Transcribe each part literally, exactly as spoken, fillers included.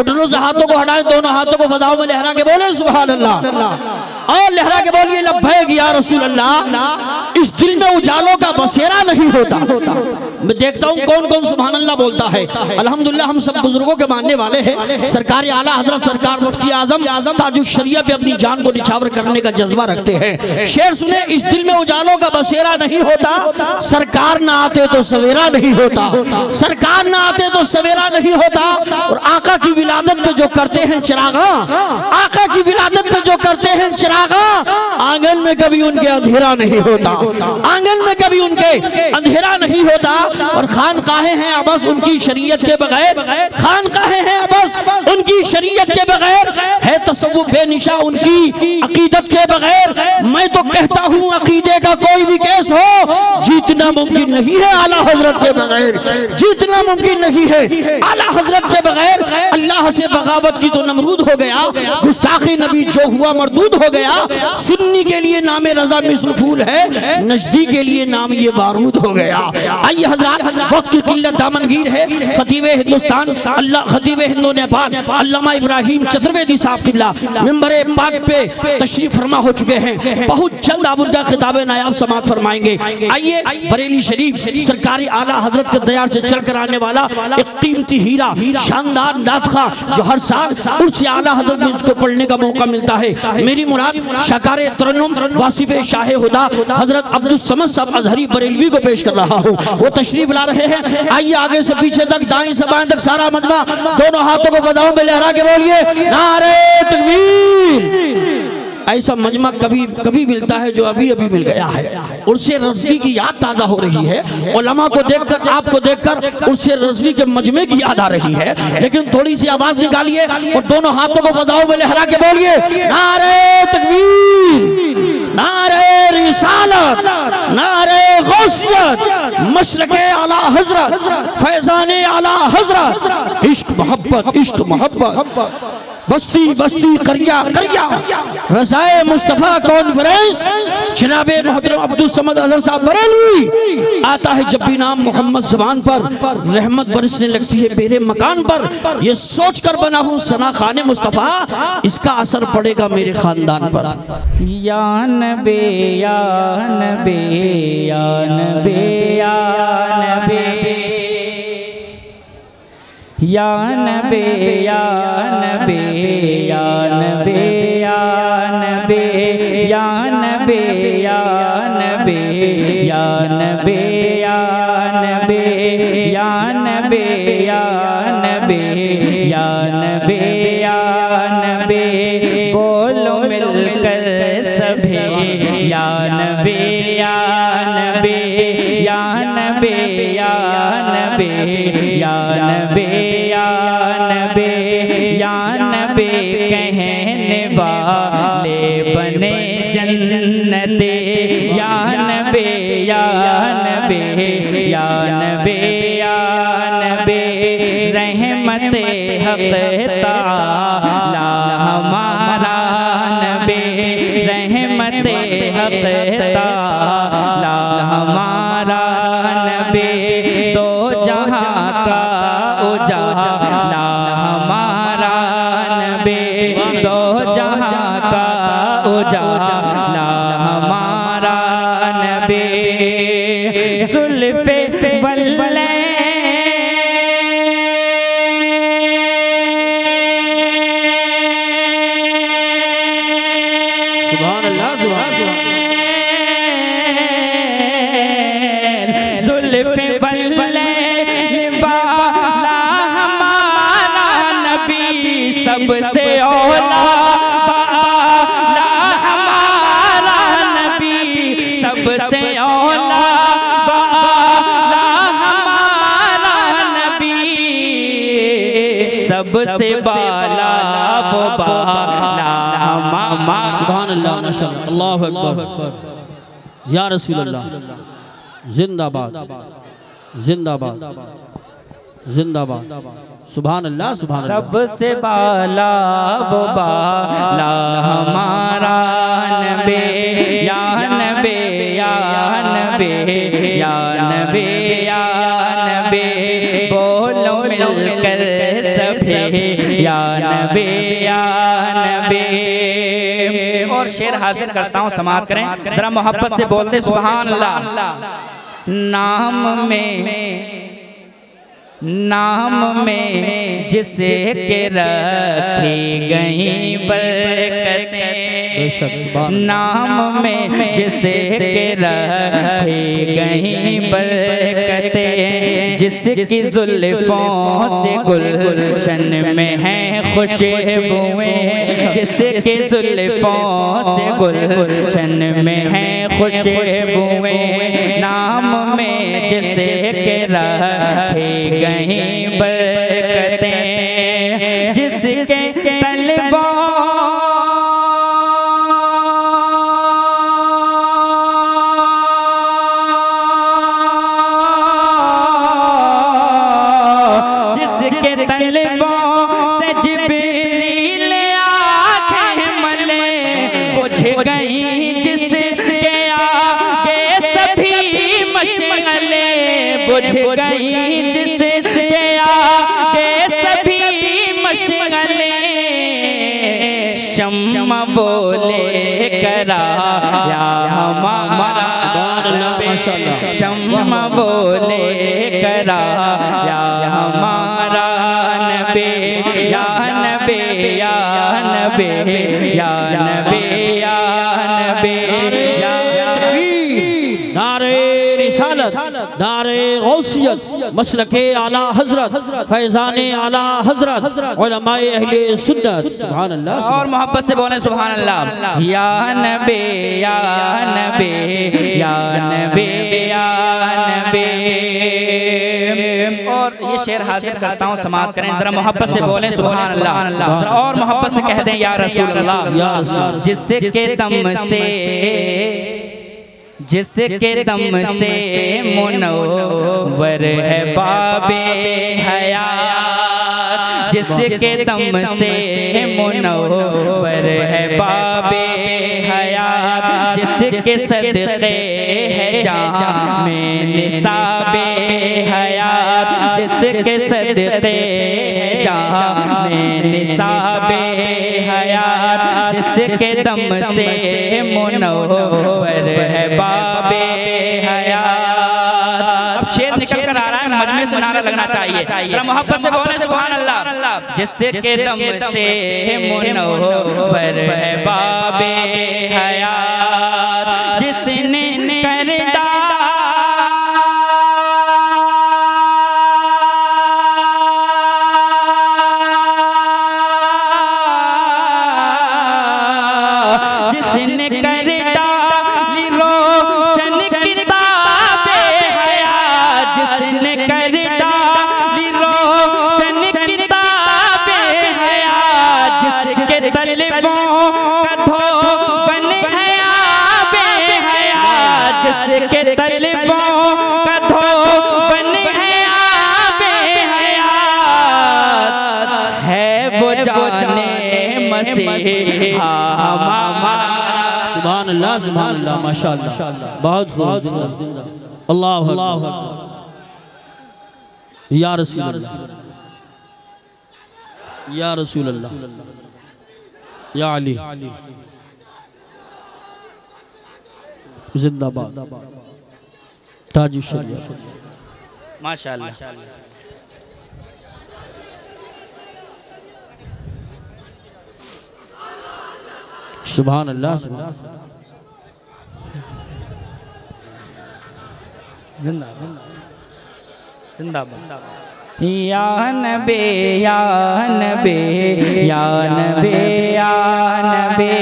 घुटनों से हाथों को हटाएं, दोनों हाथों को फदाओं में लहरा के बोले सुभान अल्लाह और लहरा के बोलिए लब्बैक या रसूल अल्लाह। इस दिल में उजालों का बसेरा नहीं होता। मैं देखता हूँ कौन कौन सुभान अल्लाह बोलता है। अल्हम्दुलिल्लाह हम सब बुजुर्गों के मानने वाले हैं। सरकार आला हजरत सरकार मुफ्ती आजम ताजुल शरिया पे अपनी जान को निछावर करने का जज्बा रखते हैं। शेर सुने, इस दिल में उजालों का बसेरा नहीं होता, सरकार ना आते तो सवेरा नहीं होता, सरकार ना आते तो सवेरा नहीं होता। और आका की विलादत पे जो करते हैं चिरागा, आका की विलादत पे जो करते हैं चिरागा, आंगन में कभी उनके अंधेरा नहीं होता, आंगन में कभी उनके अंधेरा नहीं होता। और खानकाहें हैं अबस उनकी शरीयत के बगैर, खानकाहें हैं अबस उनकी शरीयत के बगैर, है तसव्वुफ बेनिशा उनकी अकीदत के बगैर। मैं तो कहता हूँ अकीदे का कोई भी केस हो, जीतना मुमकिन नहीं है आला हजरत के बगैर, जीतना मुमकिन नहीं है आला हजरत के बगैर। अल्लाह से बगावत की तो नमरूद हो गया, गुस्ताखी नबी जो हुआ मरदूद हो गया। सुन्नी के लिए नाम रजा मिस्ल फूल है, नजदी के लिए नाम ये बारूद हो गया। आइए हजरात, वक्त की किल्लत दामनगीर है। खतीबे हिंदुस्तान अल्लाह खतीबे हिंदो नेपाल अल्लामा इब्राहिम चतुर्वेदी साहब किबला मिंबरे पाक पे तशरीफ फरमा हो चुके हैं। बहुत जल्द आप उनका खिताबे नायाब समाअत फरमाएंगे। आइए, बरेली शरीफ सरकारी आला हजरत के दयार से चल कर आने वाला एक कीमती हीरा, शानदार नातखा जो हर साल उर्स आला हजरत में इसको पढ़ने का मौका मिलता है। मेरी मुराद शाकारे तरन्नुम वासिफे शाहे हुदा हजरत अब्दुल समद साहब अजहरी बरेलवी को पेश कर रहा हूँ। वो तशरीफ ला रहे हैं। आइए आगे से पीछे तक, दाएं से बाएं तक सारा मजमा दोनों हाथों को फदाओं में लहरा के बोलिए नारे तकबीर। ऐसा मजमा कभी कभी मिलता है जो अभी अभी मिल गया है। उर्से रज़वी की याद ताज़ा हो रही है। उलमा को देखकर, आपको देखकर उर्से रज़वी के मजमे की याद आ रही है। लेकिन थोड़ी सी आवाज निकालिए और दोनों हाथों को फदाओं में लहरा के बोलिए नारे तकबीर, नारे रिसालत, नारे गौसियत, मशरक़े आला हजरत, फैज़ाने आला हजरत, इश्क मोहब्बत, इश्क मोहब्बत, बस्ती बस्ती करिया करिया, रज़ाए मुस्तफ़ा कॉन्फ्रेंस, जनाबे मोहतरम अब्दुल समद अजहर साहब बरेलवी। आता है जब भी नाम मोहम्मद ज़बान पर, रहमत बरसने लगती है मेरे मकान पर। ये सोच कर बना हूँ सना खाने मुस्तफ़ा, इसका असर पड़ेगा मेरे खानदान पर। या नबी या नबी या नबी या नबी या नबी या नबी या नबी या नबी या नबी या नबी या नबी या नबी या नबी या नबी या नबी बोलो मिलकर सभी या नबी या नबी या नबी या नबी या नबी या नबी या नबी कहने वाले बने जन्नते या नबी या नबी या नबी या नबी रहमते हक़ ताला हमारा नबी रहमते हक़ ताला हमारा नबी तो जहाँ का उजाला हमारा नबी तो जहाँ का उजाला हमारा नबी जुल्फ़े वल्ले सुभान अल्लाह सुभान अल्लाह। जुल्फ़े वल्ले वाला हमारा नबी सबसे औला वाला हमारा नबी सबसे औला वाला हमारा नबी सबसे बाला वो बाला हमारा। सुभान अल्लाह माशाअल्लाह, अल्लाहु अकबर, या रसूल अल्लाह, जिंदाबाद जिंदाबाद जिंदाबाद। सुभान अल्लाह सुभान अल्लाह। सबसे बाला वो बाला हमारा नबी या नबी या नबी या नबी या नबी बोलो मिलकर सभी या नबी या नबी। और शेर हासिल करता हूँ, समाप्त करें जरा मोहब्बत से बोलते सुभान अल्लाह। नाम में नाम में जिसे के रखी गई बरकतें, नाम में जिसे के रखी गई बरकतें, जिसकी जुल्फों से गुलशन में है खुशबुएं, जिसकी जुल्फों से गुलशन में है खुशबुएं, नाम में जिसे के रखी गई बरकतें, जिसके तलवा जिसके तलवा से जिब्रील आंखें मले बुझ गई, जिसके आगे सभी मशअले बुझ गई, जिसके आगे सभी मशअले शम्मा बोले करा या हमारा नबी, शम्मा बोले करा या हमारा नबी, या नबी या नबी या नबी या नबी या नारे रिसालत, नारे गौसियत, मसलके आला हजरत, फैजाने आला हजरत, उलमाए अहले सुन्नत। सुभान अल्लाह। और मोहब्बत से बोले सुभान अल्लाह। या नबी या नबी या नबी या नबी। और ये शेर हाजिर करता हूँ, समाप्त करें जरा मोहब्बत से बोले सुभान अल्लाह। और मोहब्बत से कहते हैं या रसूल अल्लाह। जिसके दम से जिसके दम से मुनव्वर है बाबे हयात, जिसके दम से मुनव्वर है बाबे हयात, जिसके सदक़े है जहाँ में निसाबे हयात, जिसके सदक़े है जहाँ में निसाबे हयात, जिसके दम से मुनव्वर है बाबे हयात। अब शेर निकल कर आ रहा है, मजमे से नारा लगना चाहिए, जरा मोहब्बत से बोले सुभान अल्लाह। जिसके दम से मुनव्वर है बाबे हयात, जिसने कर जिसने कर डाली रोशन किताबे हयात, जिसने कर डाली रोशन किताबे हयात, जिसके तलवों का धोबन हयाबे हयात, जिसके तलवों का धोबन हयाबे हयात, है वो जाने मसीहा हमारा। सुभान अल्लाह, सुभान अल्लाह, माशाअल्लाह, बहुत खूब। अल्लाह अल्लाह या रसूल अल्लाह, या रसूल अल्लाह, या अली जिंदाबाद, ताजुश माशाअल्लाह। सुभान अल्लाह, जिंदाबाद। या नबी या नबी या नबी या नबी।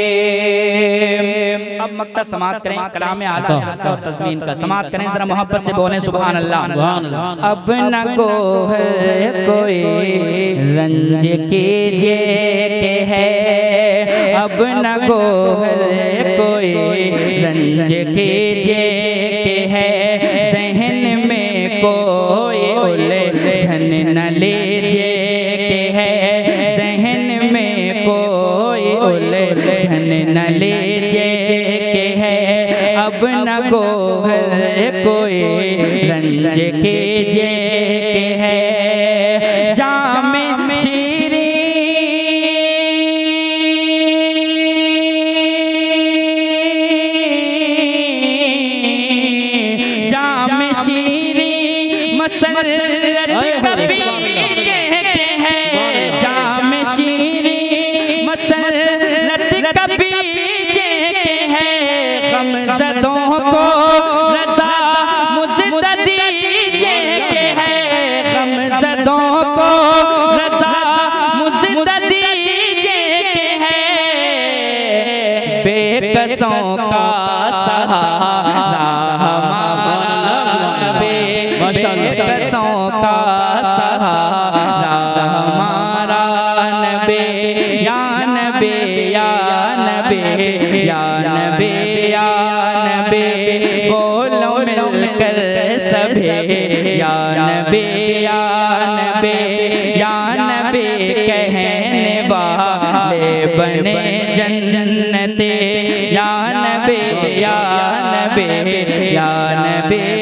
अब मक्ता समाप्त करें, कलाम आला और तज़मीन का समाप्त करें, जरा मोहब्बत से बोलें सुभान अल्लाह। अब न गोहर कोई रंज कीजिए के है, अब न गोहर कोई रंज कीजिए के है, ज़हन में कोई उलझन न लीजिए के है, ज़हन में कोई उलझन न लीजिए के है, अब न गोहर कोई रंज कीजिए के है, जाम शीरी बेकसों का सहारा हमारा, बेकसों का सहारा हमारा नबी, या नबी या नबी या नबी या नबी, बोलो मिलकर सभी या नबी या नबी या नबी, कहने वाले बने जन्नते, या नबी या नबी या नबी